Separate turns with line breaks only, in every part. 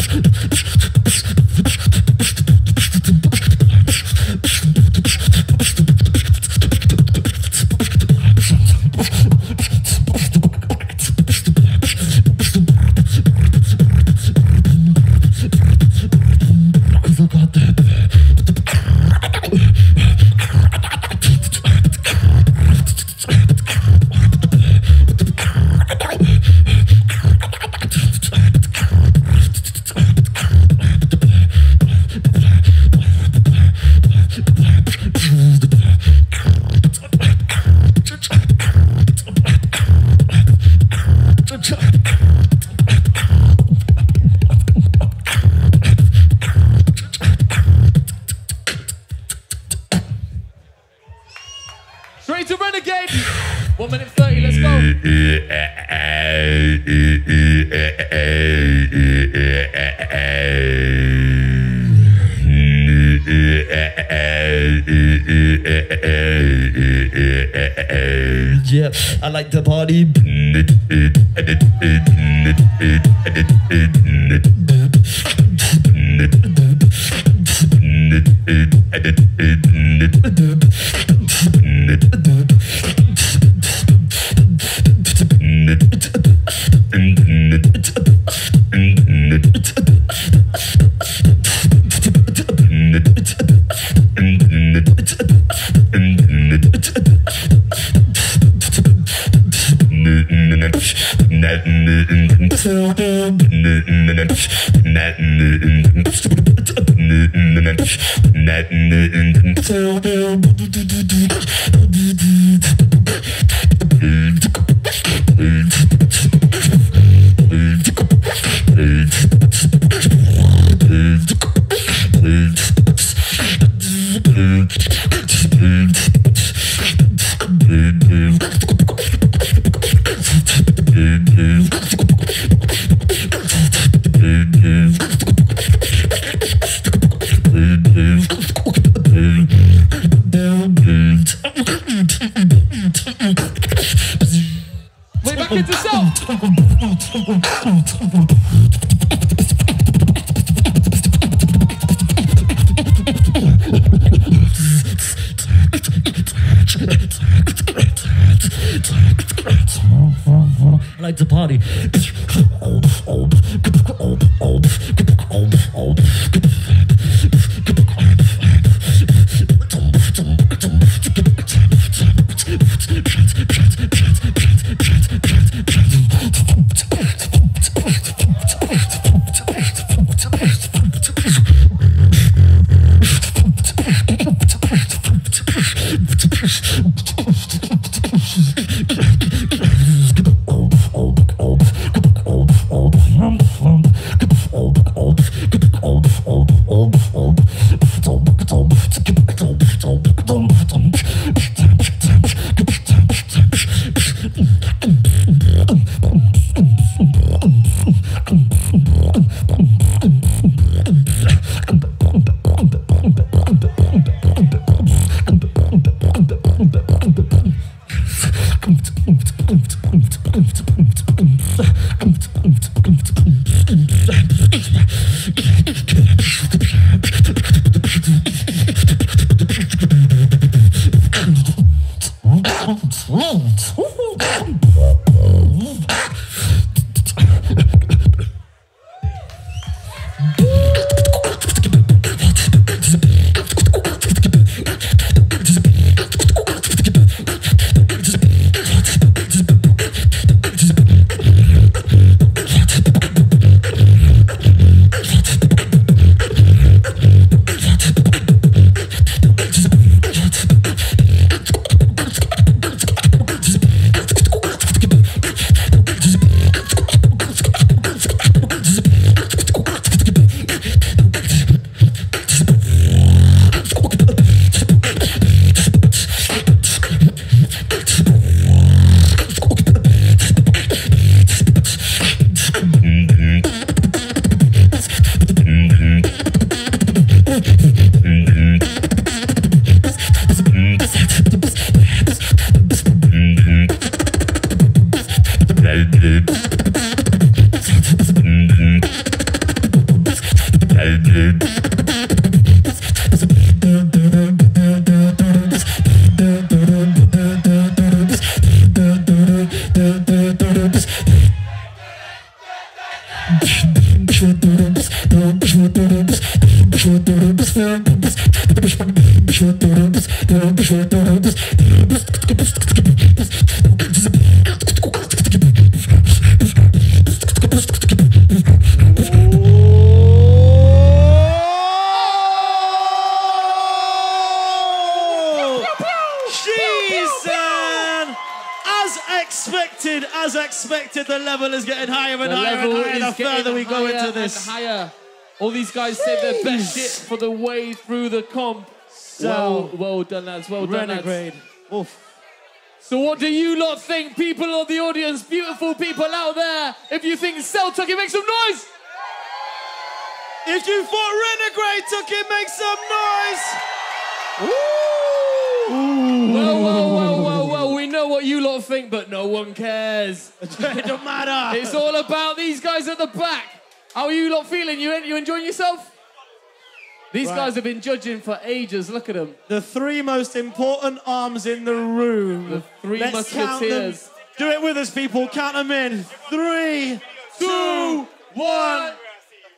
Straight to Renegade. 1 minute 30, let's go.
Yeah, I like the party.
Way back into self.
I like to party.
the level is getting higher and
The
higher
level
and higher
is
the further
getting
we go
higher
into
and
this.
higher. All these guys said their best shit for the way through the comp. Well done, lads. Well done, lads.
Renegade. Oof.
So what do you lot think, people of the audience, beautiful people out there? If you think Celtic, make some noise!
If you thought Renegade took it, make some noise!
Well, we know what you lot think, but no one cares.
It don't matter.
It's all about these guys at the back. How are you lot feeling? You enjoying yourself? These guys have been judging for ages. Look at them.
The three most important arms in the room.
The three
Let's count them.
musketeers.
Do it with us, people. Count them in. 3, 2, 1.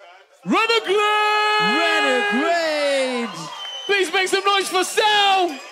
Renegade!
Renegade!
Please make some noise for Sal!